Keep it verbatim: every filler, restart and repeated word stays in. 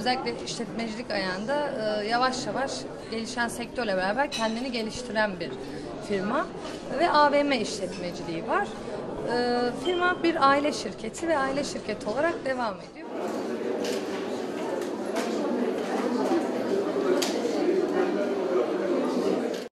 özellikle işletmecilik ayağında e, yavaş yavaş gelişen sektörle beraber kendini geliştiren bir firma ve A V M işletmeciliği var. E, firma bir aile şirketi ve aile şirketi olarak devam ediyor.